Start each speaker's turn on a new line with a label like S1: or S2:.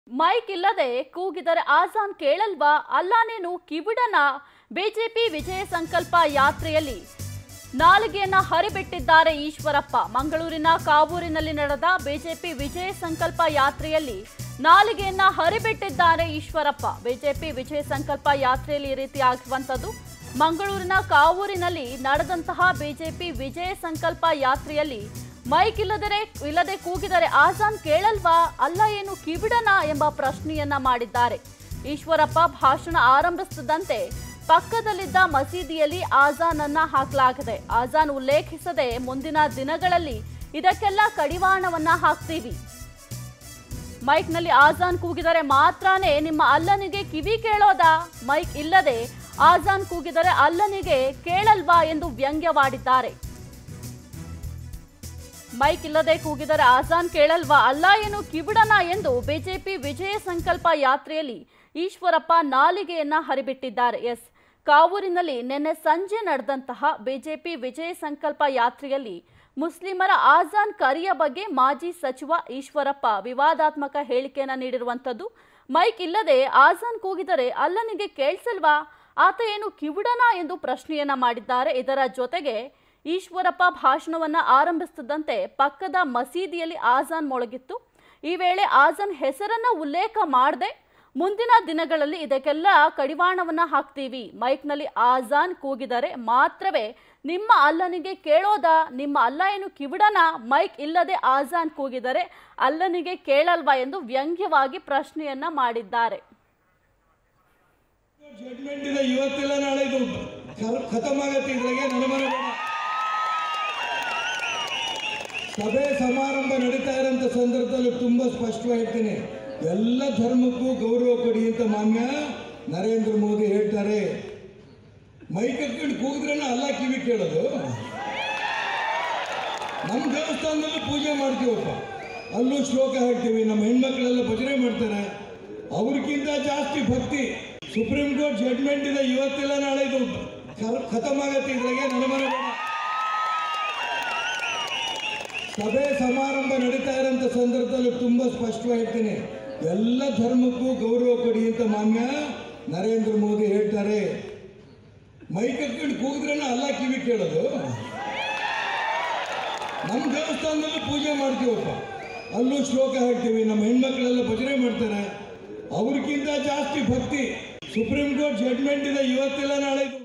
S1: Mic ಇಲ್ಲದೆ ಕೂಗಿದರೆ azaan ಕೇಳಲ್ವಾ? ಅಲ್ಲಾನೇನು ಕಿವಿಡನ? BJP ವಿಜಯ ಸಂಕಲ್ಪ ಯಾತ್ರೆಯಲ್ಲಿ ನಾಲಿಗೆಯನ್ನ ಹರಿಬಿಟ್ಟಿದ್ದಾರೆ ಈಶ್ವರಪ್ಪ. ಮಂಗಳೂರಿನ ಕಾವೂರಿನಲ್ಲಿ ನಡೆದ ಬಿಜೆಪಿ ವಿಜಯ ಸಂಕಲ್ಪ ಯಾತ್ರೆಯಲ್ಲಿ ನಾಲಿಗೆಯನ್ನ ಹರಿಬಿಟ್ಟಿದ್ದಾರೆ ಈಶ್ವರಪ್ಪ. ಬಿಜೆಪಿ ವಿಜಯ ಸಂಕಲ್ಪ ಯಾತ್ರೆಯಲ್ಲಿ ಈ ರೀತಿ ಆಗಿರುವಂತದ್ದು. ಮಂಗಳೂರಿನ ಕಾವೂರಿನಲ್ಲಿ ನಡೆದಂತಹ ಬಿಜೆಪಿ ವಿಜಯ ಸಂಕಲ್ಪ ಯಾತ್ರೆಯಲ್ಲಿ ಮೈಕ್ ಇಲ್ಲದೆ ಕೂಗಿದರೆ ಆಜಾನ್ ಕೇಳಲ್ವಾ? ಅಲ್ಲ ಏನು ಕಿವಿಡನ ಎಂಬ ಪ್ರಶ್ನೆಯನ್ನ ಮಾಡಿದ್ದಾರೆ. ಈಶ್ವರಪ್ಪ ಭಾಷಣ ಆರಂಭಿಸುತ್ತಿದ್ದಂತೆ ಪಕ್ಕದಲ್ಲಿದ್ದ ಮಸೀದಿಯಲ್ಲಿ ಆಜಾನ್ ಅನ್ನ ಹಾಕಲಾಗಿದೆ. ಆಜಾನ್ ಉಲ್ಲೇಖಿಸದೆ ಮುಂದಿನ ದಿನಗಳಲ್ಲಿ ಇದಕ್ಕೆಲ್ಲ ಕಡಿವಾಣವನ್ನ ಹಾಕ್ತೀವಿ. ಮೈಕ್ನಲ್ಲಿ ಆಜಾನ್ ಕೂಗಿದರೆ ಮಾತ್ರನೇ ನಿಮ್ಮ ಅಲ್ಲನಿಗೆ ಕಿವಿ ಕೇಳೋದಾ? ಮೈಕ್ ಇಲ್ಲದೆ ಆಜಾನ್ ಕೂಗಿದರೆ ಅಲ್ಲನಿಗೆ ಕೇಳಲ್ವಾ ಎಂದು ವ್ಯಂಗ್ಯವಾಡಿದ್ದಾರೆ. ಮೈಕ್ ಇಲ್ಲದೆ ಕೂಗಿದರೆ ಆಜಾನ್ ಕೇಳಲ್ವಾ? ಅಲ್ಲ ಏನು ಕಿವಿಡನ ಎಂದು ಬಿಜೆಪಿ ವಿಜಯ ಸಂಕಲ್ಪ ಯಾತ್ರೆಯಲ್ಲಿ ಈಶ್ವರಪ್ಪ ನಾಲಿಗೆಯನ್ನ ಹರಿಬಿಟ್ಟಿದ್ದಾರೆ. ಕಾವೂರಿನಲ್ಲಿ ನಿನ್ನೆ ಸಂಜೆ ನಡೆದಂತಹ ಬಿಜೆಪಿ ವಿಜಯ ಸಂಕಲ್ಪ ಯಾತ್ರೆಯಲ್ಲಿ ಮುಸ್ಲಿಮರ ಆಜಾನ್ ಕರೆಯ ಬಗ್ಗೆ ಮಾಜಿ ಸಚಿವ ಈಶ್ವರಪ್ಪ ವಿವಾದಾತ್ಮಕ ಹೇಳಿಕೆಯನ್ನ ನೀಡಿರುವಂತದ್ದು. ಮೈಕ್ ಇಲ್ಲದೆ ಆಜಾನ್ ಕೂಗಿದರೆ ಅಲ್ಲನಿಗೆ ಕೇಳಿಸಲ್ವಾ? ಆತ ಏನು ಕಿವಿಡನ ಎಂದು ಪ್ರಶ್ನೆಯನ್ನ ಮಾಡಿದ್ದಾರೆ. ಇದರ ಜೊತೆಗೆ ಈಶ್ವರಪ್ಪ ಭಾಷಣವನ್ನ ಆರಂಭಿಸುತ್ತಿದ್ದಂತೆ ಪಕ್ಕದ ಮಸೀದಿಯಲ್ಲಿ ಆಜಾನ್ ಮೊಳಗಿತ್ತು. ಈ ವೇಳೆ ಆಜಾನ್ ಹೆಸರನ್ನ ಉಲ್ಲೇಖ ಮಾಡದೆ ಮುಂದಿನ ದಿನಗಳಲ್ಲಿ ಇದಕ್ಕೆಲ್ಲ ಕಡಿವಾಣವನ್ನ ಹಾಕ್ತೀವಿ. ಮೈಕ್ನಲ್ಲಿ ಆಜಾನ್ ಕೂಗಿದರೆ ಮಾತ್ರವೇ ನಿಮ್ಮ ಅಲ್ಲನಿಗೆ ಕೇಳೋದಾ? ನಿಮ್ಮ ಅಲ್ಲ ಏನು ಕಿವಿಡನ? ಮೈಕ್ ಇಲ್ಲದೆ ಆಜಾನ್ ಕೂಗಿದರೆ ಅಲ್ಲನಿಗೆ ಕೇಳಲ್ವಾ ಎಂದು ವ್ಯಂಗ್ಯವಾಗಿ ಪ್ರಶ್ನೆಯನ್ನ ಮಾಡಿದ್ದಾರೆ.
S2: ಇವತ್ತೆಲ್ಲ ನಾಳೆ ಇದು ಖತಮ್ ಆಗತ್ತೆ. ಇದ್ರಾಗೆ ನನಮನ ಸಭೆ ಸಮಾರಂಭ ನಡೀತಾ ಇರೋಂಥ ಸಂದರ್ಭದಲ್ಲಿ ತುಂಬಾ ಸ್ಪಷ್ಟವಾಗಿರ್ತೇನೆ, ಎಲ್ಲ ಧರ್ಮಕ್ಕೂ ಗೌರವ ಕೊಡಿ ಅಂತ ಮಾನ್ಯ ನರೇಂದ್ರ ಮೋದಿ ಹೇಳ್ತಾರೆ. ಮೈಕ್ ಹಾಕೊಂಡು ಕೂಗಿದ್ರೆ ಅಲ್ಲ ಕಿವಿ ಕೇಳೋದು. ನಮ್ಮ ದೇವಸ್ಥಾನದಲ್ಲೂ ಪೂಜೆ ಮಾಡ್ತೀವಪ್ಪ, ಅಲ್ಲೂ ಶ್ಲೋಕ ಹೇಳ್ತೀವಿ, ನಮ್ಮ ಹೆಣ್ಮಕ್ಳೆಲ್ಲ ಭಜನೆ ಮಾಡ್ತಾರೆ. ಅವ್ರಿಗಿಂತ ಜಾಸ್ತಿ ಭಕ್ತಿ. ಸುಪ್ರೀಂ ಕೋರ್ಟ್ ಜಡ್ಮೆಂಟ್ ಇದೆ, ಇವತ್ತೆಲ್ಲ ನಾಳೆ ಇದು ಖತಮ್ ಆಗತ್ತೆ. ಇದ್ರಾಗೆ ನನಮನ ಸಭೆ ಸಮಾರಂಭ ನಡೀತಾ ಇರೋಂಥ ಸಂದರ್ಭದಲ್ಲಿ ತುಂಬಾ ಸ್ಪಷ್ಟವಾಗಿರ್ತೇನೆ, ಎಲ್ಲ ಧರ್ಮಕ್ಕೂ ಗೌರವ ಕೊಡಿ ಅಂತ ಮಾನ್ಯ ನರೇಂದ್ರ ಮೋದಿ ಹೇಳ್ತಾರೆ. ಮೈಕ್ ಹಾಕೊಂಡು ಕೂಗಿದ್ರೆ ಅಲ್ಲ ಕಿವಿ ಕೇಳೋದು. ನಮ್ಮ ದೇವಸ್ಥಾನದಲ್ಲೂ ಪೂಜೆ ಮಾಡ್ತೀವಪ್ಪ, ಅಲ್ಲೂ ಶ್ಲೋಕ ಹೇಳ್ತೀವಿ, ನಮ್ಮ ಹೆಣ್ಮಕ್ಳೆಲ್ಲ ಭಜನೆ ಮಾಡ್ತಾರೆ. ಅವ್ರಿಗಿಂತ ಜಾಸ್ತಿ ಭಕ್ತಿ. ಸುಪ್ರೀಂ ಕೋರ್ಟ್ ಜಡ್ಮೆಂಟ್ ಇದೆ, ಇವತ್ತೆಲ್ಲ ನಾಳೆ